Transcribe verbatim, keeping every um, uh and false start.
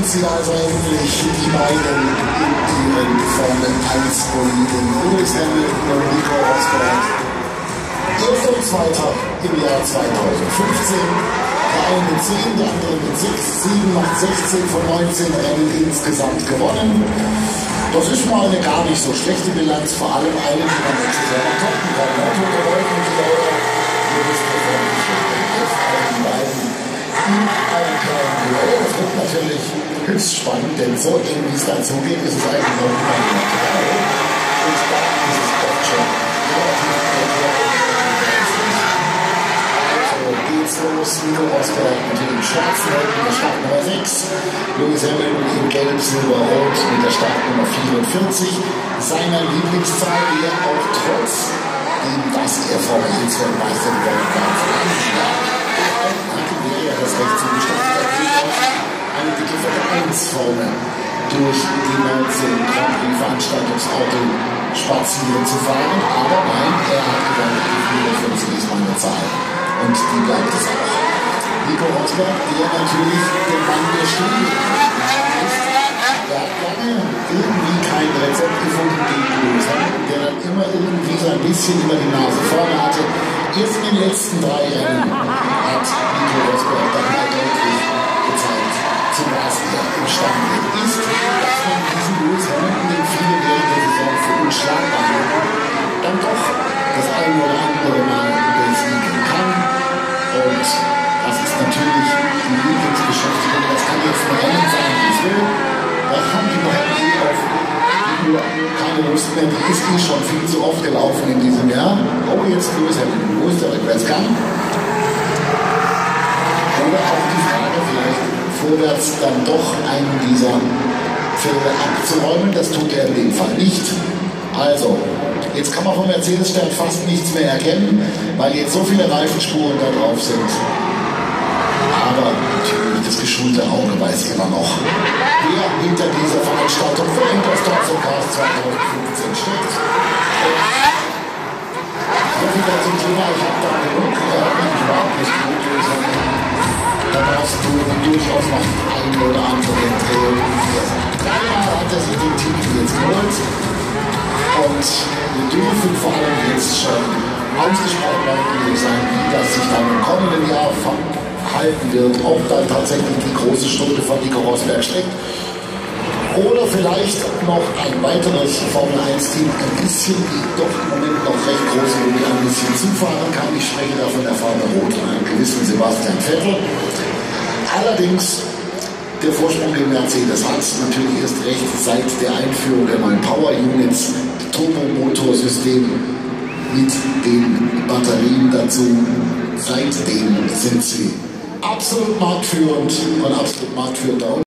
sind sie also endlich, die beiden in ihren Formel eins Boliden. Lewis Hamilton und Nico Rosberg. Erster und Zweiter im Jahr zweitausendfünfzehn. Der eine mit zehn, der andere mit sechs, sieben macht sechzehn von neunzehn Rennen insgesamt gewonnen. Das ist mal eine gar nicht so schlechte Bilanz, vor allem eine, die man nächstes Jahr noch toppen kann. Motorgeräuschen, die Leute, ihr wisst, wovon ich spreche. Jetzt auch die beiden in einem kleinen Duell. Das wird natürlich höchst spannend, denn so eng wie es dazu geht, ist es eigentlich noch nicht mal Material. Und da ist es doch schon relativ erklärend. Geht's los, Nico Rosberg mit dem schwarzen Helm mit der Startnummer sechs, Lewis Hamilton in gelb, silber, rot mit der Startnummer vierundvierzig, seiner Lieblingszahl, die er auch trotz dem, dass er Formel eins Weltmeister geworden war, hatte er das Recht zugestanden, eine dicke Formel eins Formel durch die neunzehn Grand Prix Veranstaltungsauto spazieren zu fahren, aber nein, er hat gewonnen, die vierundvierzig ist meine Zahl. Und die bleibt es auch. Nico Rosberg, der natürlich der Mann der Stunde ist. Der hat lange irgendwie kein Rezept gefunden gegen Lewis Hamilton, der dann immer irgendwie so ein bisschen über die Nase vorne hatte. Erst in den letzten drei Rennen hat Nico Rosberg dann mal deutlich gezeigt, zu was er imstande ist, dass man diesen Lewis Hamilton, den viele während der Saison für unschlagbar halten, dann doch das eine oder andere Mal besiegen kann. Und das ist natürlich die Lieblingsbeschäftigung. Das kann jetzt ein Rennen sein, wie es will. Da haben die beiden eh auf nur keine Lust mehr. Die ist eh schon viel zu oft gelaufen in diesem Jahr. Oh, jetzt Lewis Hamilton. Wo ist der Rückwärtsgang? Oder auch die Frage, vielleicht vorwärts dann doch einen dieser Felder abzuräumen. Das tut er in dem Fall nicht. Also, jetzt kann man vom Mercedes-Stern fast nichts mehr erkennen, weil jetzt so viele Reifenspuren da drauf sind. Aber natürlich das geschulte Auge weiß immer noch, wer hinter dieser Veranstaltung für Interstars Cast zweitausendfünfzehn steckt. So viel dazu Thema, ich habe da genug, er hat mich überhaupt nicht gut lösen. Da brauchst du durchaus noch eine oder andere Drehung. Dreimal hat er sich den Titel jetzt geholt. Und wir dürfen vor allem jetzt schon ausgesprochen neugierig sein, wie das sich dann im kommenden Jahr verhalten wird, ob dann tatsächlich die große Stunde von Nico Rosberg steckt oder vielleicht noch ein weiteres Formel eins Team ein bisschen, die doch im Moment noch recht große Lobby ein bisschen zufahren kann. Ich spreche da von der Farbe Rot und einem gewissen Sebastian Vettel. Allerdings der Vorsprung den Mercedes hat natürlich erst recht seit der Einführung der neuen Power Units, Turbomotorsystem mit den Batterien dazu. Seitdem sind sie absolut marktführend und absolut marktführend.